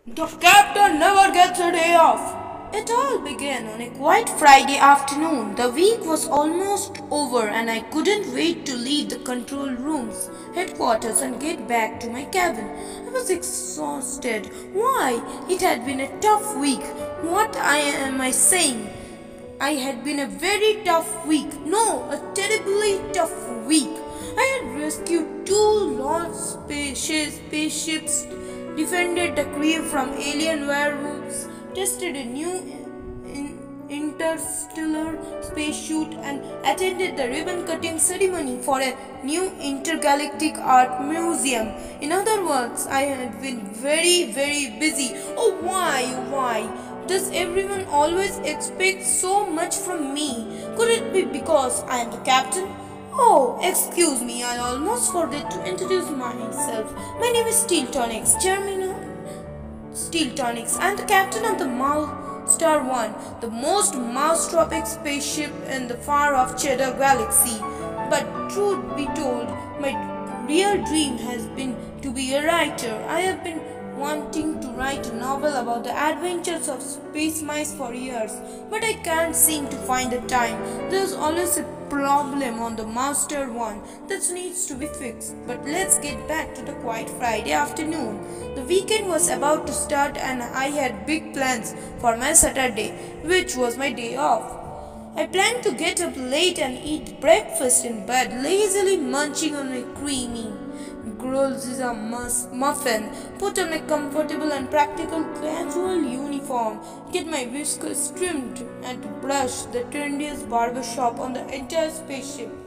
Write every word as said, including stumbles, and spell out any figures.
The captain never gets a day off. It all began on a quiet Friday afternoon. The week was almost over and I couldn't wait to leave the control room's headquarters and get back to my cabin. I was exhausted. Why? It had been a tough week. What I am I saying? I had been a very tough week. No, a terribly tough week. I had rescued two lost space- spaceships, defended the crew from alien werewolves, tested a new in- interstellar spacesuit, and attended the ribbon cutting ceremony for a new intergalactic art museum. In other words, I had been very, very busy. Oh, why, why? Does everyone always expect so much from me? Could it be because I am the captain? Oh, excuse me, I almost forgot to introduce myself. My name is Steel Tonics, Germino Steel Tonics. I'm the captain of the Mouse Star One, the most mouse-tropic spaceship in the far-off Cheddar Galaxy. But truth be told, my real dream has been to be a writer. I have been wanting to write a novel about the adventures of space mice for years, but I can't seem to find the time. There's always a problem on the Master One that needs to be fixed. But let's get back to the quiet Friday afternoon. The weekend was about to start and I had big plans for my Saturday, which was my day off. I planned to get up late and eat breakfast in bed, lazily munching on a creamy Grolzia muffin, put on a comfortable and practical casual uniform, get my whiskers trimmed, and brush the trendiest barber shop on the entire spaceship.